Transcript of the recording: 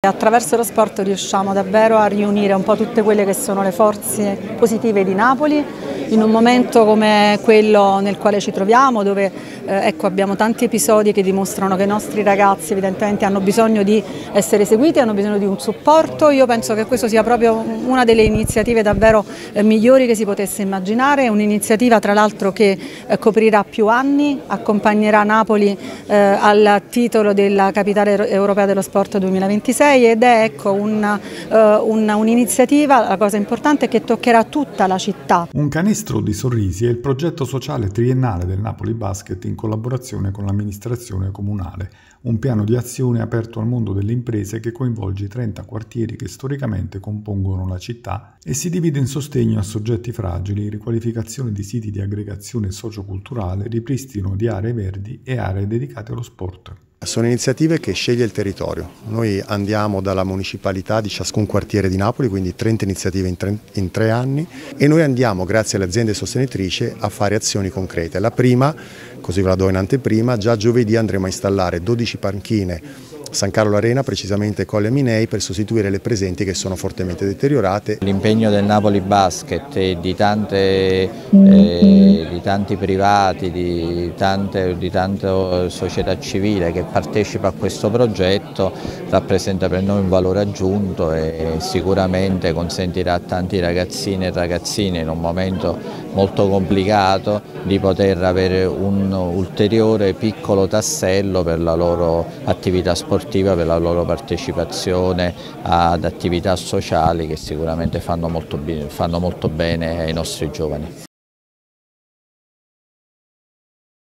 Attraverso lo sport riusciamo davvero a riunire un po' tutte quelle che sono le forze positive di Napoli in un momento come quello nel quale ci troviamo, dove abbiamo tanti episodi che dimostrano che i nostri ragazzi evidentemente hanno bisogno di essere seguiti, hanno bisogno di un supporto. Io penso che questo sia proprio una delle iniziative davvero migliori che si potesse immaginare, un'iniziativa tra l'altro che coprirà più anni, accompagnerà Napoli al titolo della Capitale Europea dello Sport 2026 ed è un'iniziativa, la cosa importante è che toccherà tutta la città. Un canestro di sorrisi è il progetto sociale triennale del Napoli Basket in collaborazione con l'amministrazione comunale, un piano di azione aperto al mondo delle imprese che coinvolge i 30 quartieri che storicamente compongono la città e si divide in sostegno a soggetti fragili, riqualificazione di siti di aggregazione socioculturale, ripristino di aree verdi e aree dedicate allo sport. Sono iniziative che sceglie il territorio. Noi andiamo dalla municipalità di ciascun quartiere di Napoli, quindi 30 iniziative in 3 anni, e noi andiamo, grazie alle aziende sostenitrici, a fare azioni concrete. La prima, così ve la do in anteprima, già giovedì andremo a installare 12 panchine San Carlo Arena, precisamente Colle Minei, per sostituire le presenti che sono fortemente deteriorate. L'impegno del Napoli Basket e di tanti privati, di tanta società civile che partecipa a questo progetto rappresenta per noi un valore aggiunto e sicuramente consentirà a tanti ragazzini e ragazzine in un momento molto complicato di poter avere un ulteriore piccolo tassello per la loro attività sportiva, per la loro partecipazione ad attività sociali che sicuramente fanno molto bene ai nostri giovani.